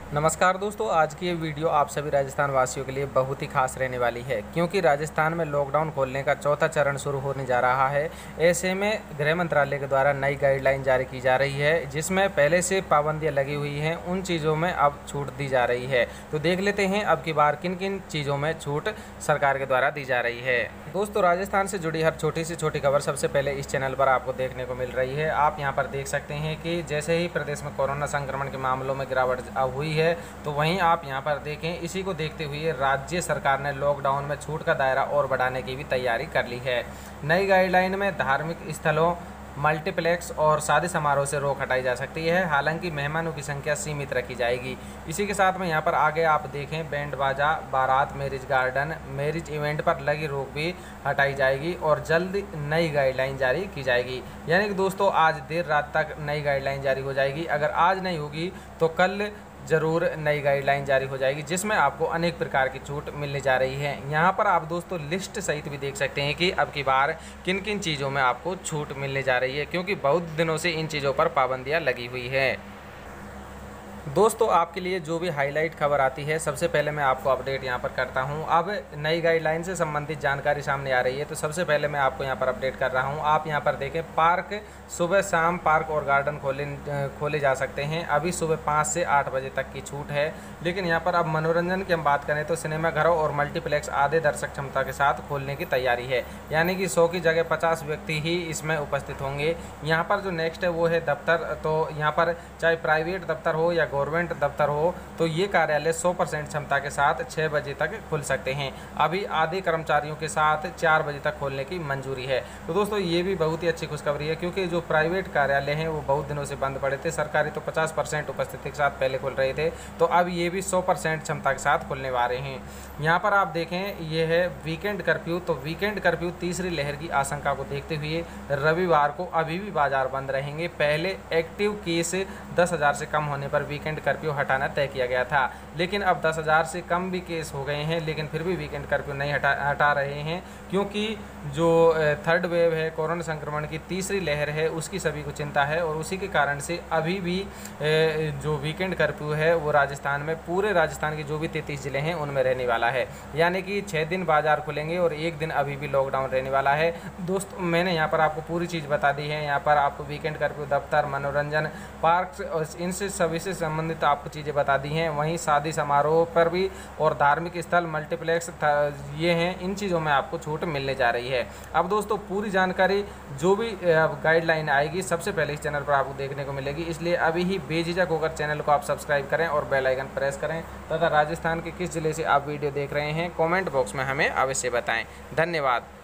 नमस्कार दोस्तों, आज की ये वीडियो आप सभी राजस्थान वासियों के लिए बहुत ही खास रहने वाली है क्योंकि राजस्थान में लॉकडाउन खोलने का चौथा चरण शुरू होने जा रहा है। ऐसे में गृह मंत्रालय के द्वारा नई गाइडलाइन जारी की जा रही है जिसमें पहले से पाबंदियां लगी हुई हैं, उन चीज़ों में अब छूट दी जा रही है। तो देख लेते हैं अब की बार किन किन चीज़ों में छूट सरकार के द्वारा दी जा रही है। दोस्तों, राजस्थान से जुड़ी हर छोटी से छोटी खबर सबसे पहले इस चैनल पर आपको देखने को मिल रही है। आप यहाँ पर देख सकते हैं कि जैसे ही प्रदेश में कोरोना संक्रमण के मामलों में गिरावट हुई है, तो वहीं आप यहां पर देखें, इसी को देखते हुए राज्य सरकार ने लॉकडाउन में छूट का दायरा और बढ़ाने की भी तैयारी कर ली है। नई गाइडलाइन में धार्मिक स्थलों, मल्टीप्लेक्स और शादी समारोह से रोक हटाई जा सकती है। हालांकि मेहमानों की संख्या सीमित रखी जाएगी। इसी के साथ में यहाँ पर आगे आप देखें, बैंड बाजा, बारात, मैरिज गार्डन, मैरिज इवेंट पर लगी रोक भी हटाई जाएगी और जल्द नई गाइडलाइन जारी की जाएगी। यानी कि दोस्तों, आज देर रात तक नई गाइडलाइन जारी हो जाएगी। अगर आज नहीं होगी तो कल ज़रूर नई गाइडलाइन जारी हो जाएगी जिसमें आपको अनेक प्रकार की छूट मिलने जा रही है। यहाँ पर आप दोस्तों लिस्ट सहित भी देख सकते हैं कि अब की बार किन किन चीज़ों में आपको छूट मिलने जा रही है, क्योंकि बहुत दिनों से इन चीज़ों पर पाबंदियाँ लगी हुई है। दोस्तों, आपके लिए जो भी हाईलाइट खबर आती है, सबसे पहले मैं आपको अपडेट यहाँ पर करता हूँ। अब नई गाइडलाइन से संबंधित जानकारी सामने आ रही है, तो सबसे पहले मैं आपको यहाँ पर अपडेट कर रहा हूँ। आप यहाँ पर देखें, पार्क सुबह शाम पार्क और गार्डन खोले जा सकते हैं। अभी सुबह 5 से 8 बजे तक की छूट है। लेकिन यहाँ पर अब मनोरंजन की हम बात करें तो सिनेमाघरों और मल्टीप्लेक्स आधे दर्शक क्षमता के साथ खोलने की तैयारी है। यानी कि 100 की जगह 50 व्यक्ति ही इसमें उपस्थित होंगे। यहाँ पर जो नेक्स्ट है वो है दफ्तर। तो यहाँ पर चाहे प्राइवेट दफ्तर हो या गवर्नमेंट दफ्तर हो, तो ये कार्यालय 100% क्षमता के साथ 6 बजे तक खुल सकते हैं। अभी आधे कर्मचारियों के साथ 4 बजे तक खोलने की मंजूरी है। तो दोस्तों, ये भी बहुत ही अच्छी खुशखबरी है क्योंकि जो प्राइवेट कार्यालय हैं वो बहुत दिनों से बंद पड़े थे। सरकारी तो 50% उपस्थिति के साथ पहले खुल रहे थे, तो अब ये भी 100% क्षमता के साथ खुलने वाले हैं। यहाँ पर आप देखें, ये है वीकेंड कर्फ्यू। तो वीकेंड कर्फ्यू तीसरी लहर की आशंका को देखते हुए रविवार को अभी भी बाजार बंद रहेंगे। पहले एक्टिव केस 10,000 से कम होने पर वीकेंड कर्फ्यू हटाना तय किया गया था, लेकिन अब 10,000 से कम भी केस हो गए हैं, लेकिन फिर भी वीकेंड कर्फ्यू नहीं हटा रहे हैं क्योंकि जो थर्ड वेव है, कोरोना संक्रमण की तीसरी लहर है, उसकी सभी को चिंता है और उसी के कारण से अभी भी जो वीकेंड कर्फ्यू है वो राजस्थान में, पूरे राजस्थान के जो भी 33 ज़िले हैं उनमें रहने वाला है। यानी कि 6 दिन बाजार खुलेंगे और 1 दिन अभी भी लॉकडाउन रहने वाला है। दोस्तों, मैंने यहाँ पर आपको पूरी चीज़ बता दी है। यहाँ पर आपको वीकेंड कर्फ्यू, दफ्तर, मनोरंजन, पार्क और इनसे सभी से संबंधित आपको चीज़ें बता दी हैं। वहीं शादी समारोह पर भी और धार्मिक स्थल, मल्टीप्लेक्स ये हैं, इन चीज़ों में आपको छूट मिलने जा रही है। अब दोस्तों, पूरी जानकारी जो भी गाइडलाइन आएगी सबसे पहले इस चैनल पर आपको देखने को मिलेगी, इसलिए अभी ही बेझिझक होकर चैनल को आप सब्सक्राइब करें और बेल आइकन प्रेस करें तथा राजस्थान के किस जिले से आप वीडियो देख रहे हैं कमेंट बॉक्स में हमें अवश्य बताएं। धन्यवाद।